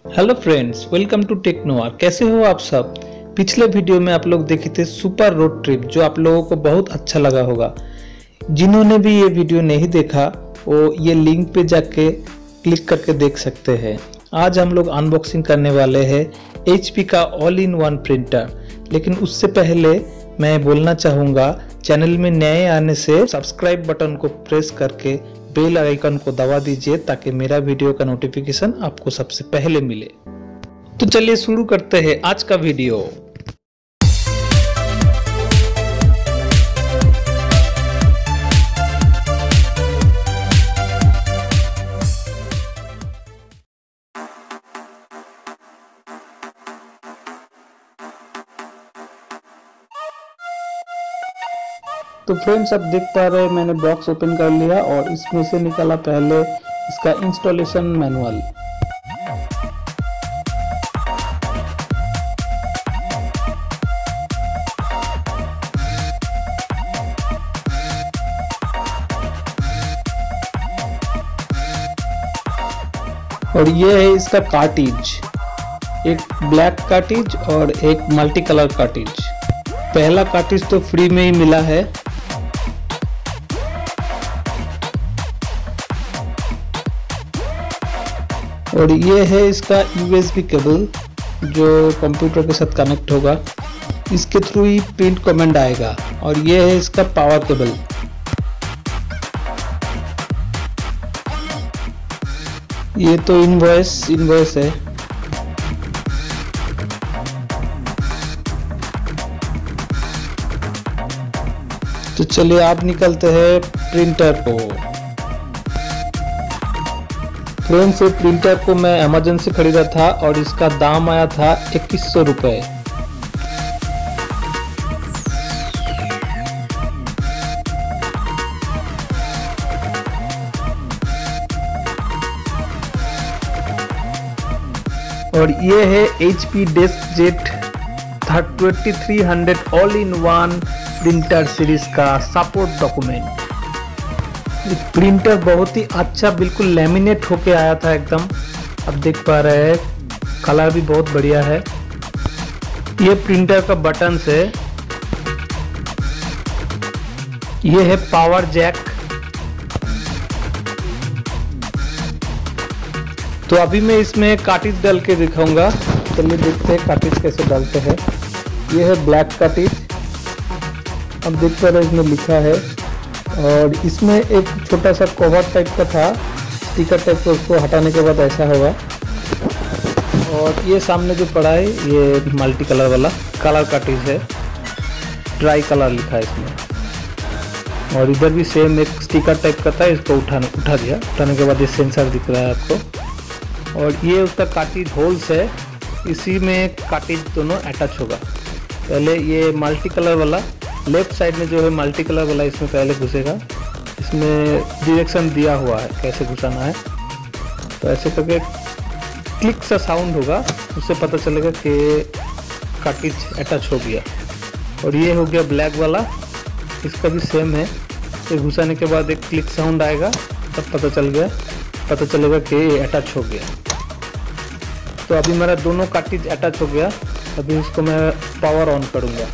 Hello friends, welcome to Technoar. कैसे हो आप सब। पिछले वीडियो में आप लोग देखे थे सुपर रोड ट्रिप, जो आप लोगों को बहुत अच्छा लगा होगा। जिन्होंने भी ये वीडियो नहीं देखा वो ये लिंक पे जाके क्लिक करके देख सकते हैं। आज हम लोग अनबॉक्सिंग करने वाले हैं HP का ऑल इन वन प्रिंटर। लेकिन उससे पहले मैं बोलना चाहूँगा, चैनल में नए आने से सब्सक्राइब बटन को प्रेस करके बेल आइकन को दबा दीजिए ताकि मेरा वीडियो का नोटिफिकेशन आपको सबसे पहले मिले। तो चलिए शुरू करते हैं आज का वीडियो। तो फ्रेंड्स, आप देख पा रहे हैं मैंने बॉक्स ओपन कर लिया और इसमें से निकाला पहले इसका इंस्टॉलेशन मैनुअल। और ये है इसका कार्टिज, एक ब्लैक कार्टिज और एक मल्टी कलर कार्टिज। पहला कार्टिज तो फ्री में ही मिला है। और ये है इसका USB केबल जो कंप्यूटर के साथ कनेक्ट होगा, इसके थ्रू ही प्रिंट कमांड आएगा। और ये है इसका पावर केबल। ये तो इनवॉइस है। तो चलिए आप निकलते हैं प्रिंटर को। फ्रेंड्स, ये प्रिंटर को मैं अमेज़न से खरीदा था और इसका दाम आया था 2100 रुपये। और ये है HP DeskJet 2300 all in one printer series का सपोर्ट डॉक्यूमेंट। प्रिंटर बहुत ही अच्छा, बिल्कुल लैमिनेट होके आया था एकदम। अब देख पा रहे हैं, कलर भी बहुत बढ़िया है। ये प्रिंटर का बटन है। ये है पावर जैक। तो अभी मैं इसमें कार्टिज डाल के दिखाऊंगा। चलिए देखते हैं कार्टिज कैसे डालते हैं। ये है ब्लैक कार्टिज। अब देख पा रहे हैं इसमें लिखा है। और इसमें एक छोटा सा कवर टाइप का था, स्टिकर टाइप का, उसको हटाने के बाद ऐसा होगा। और ये सामने जो पड़ा है ये मल्टी कलर वाला कलर कार्टिज है, ट्राई कलर लिखा है इसमें। और इधर भी सेम एक स्टिकर टाइप का था, इसको उठा दिया। उठाने के बाद ये सेंसर दिख रहा है आपको। और ये उसका कार्टिज होल्स है, इसी में कार्टिज दोनों अटैच होगा। पहले ये मल्टी कलर वाला लेफ्ट साइड में जो है मल्टी कलर वाला, इसमें पहले घुसेगा। इसमें डायरेक्शन दिया हुआ है कैसे घुसाना है। तो ऐसे करके क्लिक सा साउंड होगा, उससे पता चलेगा कि कार्टिज अटैच हो गया। और ये हो गया ब्लैक वाला, इसका भी सेम है। तो घुसाने के बाद एक क्लिक साउंड आएगा, तब पता चलेगा कि ये अटैच हो गया। तो अभी मेरा दोनों कार्टिज अटैच हो गया। अभी इसको मैं पावर ऑन करूँगा।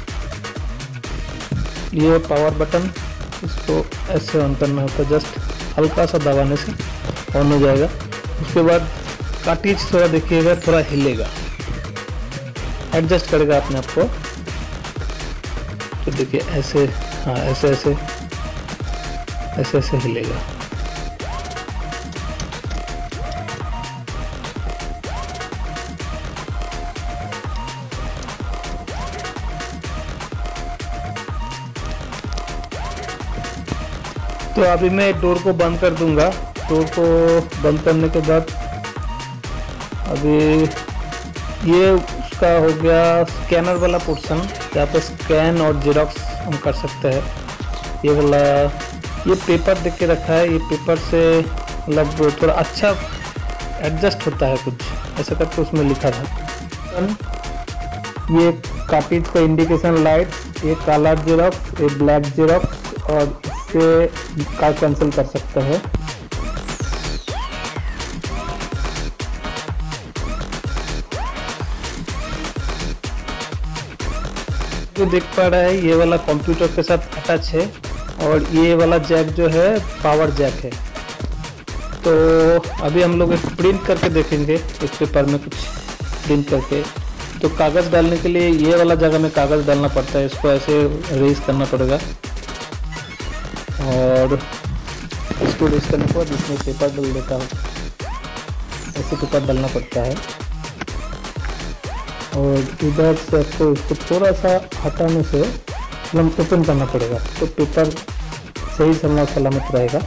ये पावर बटन, इसको ऐसे ऑन करना होता है, जस्ट हल्का सा दबाने से ऑन हो जाएगा। उसके बाद कार्टिज थोड़ा देखिएगा, थोड़ा हिलेगा, एडजस्ट करेगा अपने आप को। तो देखिए ऐसे, हाँ ऐसे हिलेगा। तो अभी मैं डोर को बंद कर दूंगा। डोर को बंद करने के बाद अभी ये उसका हो गया स्कैनर वाला पोर्शन, जहाँ पे स्कैन और जेरॉक्स हम कर सकते हैं। ये वाला ये पेपर देख के रखा है, ये पेपर से मतलब थोड़ा अच्छा एडजस्ट होता है कुछ, ऐसा करके उसमें लिखा था। ये कार्टिज का इंडिकेशन लाइट, ये काला जेरॉक्स, ये ब्लैक जेरॉक्स, और इससे कार्ड कैंसिल कर सकते हैं। जो देख पा रहा है ये वाला कंप्यूटर के साथ अटैच है और ये वाला जैक जो है पावर जैक है। तो अभी हम लोग एक प्रिंट करके देखेंगे इस पेपर में कुछ प्रिंट करके। तो कागज़ डालने के लिए ये वाला जगह में कागज़ डालना पड़ता है, इसको ऐसे रेस करना पड़ेगा और इसको रेस करने के बाद इसमें पेपर डाल देता हूँ। ऐसे पेपर डालना पड़ता है और इधर से आपको इसको थोड़ा सा हटाने से मतलब ओपन करना पड़ेगा तो पेपर सही सलामत रहेगा।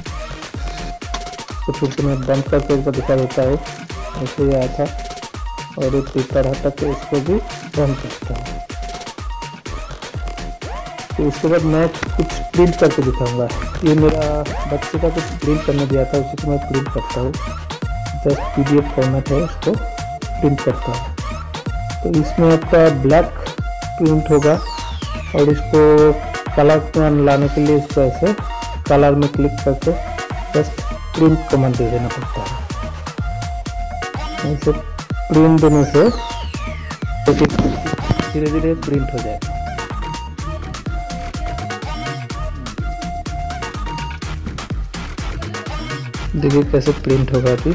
तो फिर मैं बंद करके ऊपर दिखा देता है, ऐसे ही आया था और एक पेपर हटा के इसको भी बंद करता हूँ। तो इसके बाद मैं कुछ प्रिंट करके दिखाऊंगा। ये मेरा बच्चे का कुछ प्रिंट करने दिया था, उसी को मैं प्रिंट करता हूँ। जस्ट PDF फॉर्मेट है, उसको प्रिंट करता हूँ। तो इसमें आपका ब्लैक प्रिंट होगा और इसको कलर में लाने के लिए इसको ऐसे कलर में क्लिक करके जस्ट प्रिंट कमांड दे देना पड़ता है। ऐसे प्रिंट देने से धीरे धीरे प्रिंट हो जाएगा। देखिए कैसे प्रिंट होगा। अभी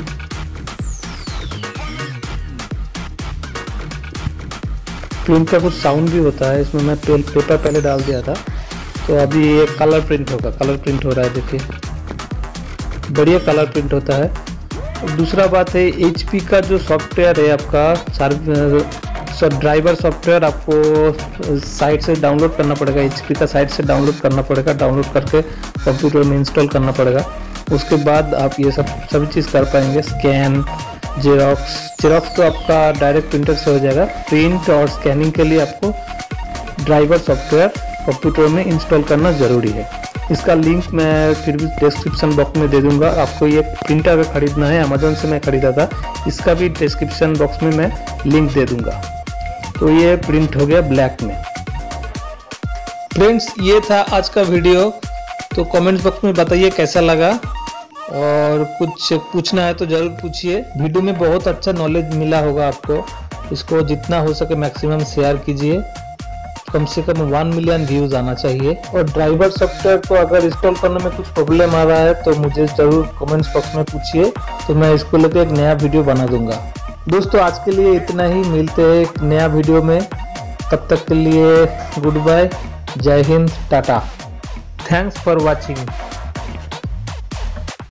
प्रिंट का कुछ साउंड भी होता है इसमें। मैं पेपर पहले डाल दिया था तो अभी ये कलर प्रिंट होगा। कलर प्रिंट हो रहा है, देखिए बढ़िया कलर प्रिंट होता है। और दूसरा बात है HP का जो सॉफ्टवेयर है आपका ड्राइवर सॉफ्टवेयर आपको साइट से डाउनलोड करना पड़ेगा। HP का साइट से डाउनलोड करना पड़ेगा, डाउनलोड करके कंप्यूटर में इंस्टॉल करना पड़ेगा। उसके बाद आप ये सभी चीज़ कर पाएंगे। स्कैन, जेरॉक्स तो आपका डायरेक्ट प्रिंटर से हो जाएगा। प्रिंट और स्कैनिंग के लिए आपको ड्राइवर सॉफ्टवेयर कंप्यूटर में इंस्टॉल करना ज़रूरी है। इसका लिंक मैं फिर भी डिस्क्रिप्शन बॉक्स में दे दूंगा। आपको ये प्रिंटर अगर खरीदना है, अमेजोन से मैं खरीदा था, इसका भी डिस्क्रिप्शन बॉक्स में मैं लिंक दे दूंगा। तो ये प्रिंट हो गया ब्लैक में। फ्रेंड्स, ये था आज का वीडियो। तो कमेंट्स बॉक्स में बताइए कैसा लगा और कुछ पूछना है तो ज़रूर पूछिए। वीडियो में बहुत अच्छा नॉलेज मिला होगा आपको। इसको जितना हो सके मैक्सिमम शेयर कीजिए। कम से कम 1 मिलियन व्यूज़ आना चाहिए। और ड्राइवर सॉफ्टवेयर को अगर इंस्टॉल करने में कुछ प्रॉब्लम आ रहा है तो मुझे ज़रूर कमेंट्स बॉक्स में पूछिए, तो मैं इसको लेकर एक नया वीडियो बना दूंगा। दोस्तों, आज के लिए इतना ही। मिलते हैं एक नया वीडियो में। तब तक के लिए गुड बाय, जय हिंद, टाटा। Thanks for watching.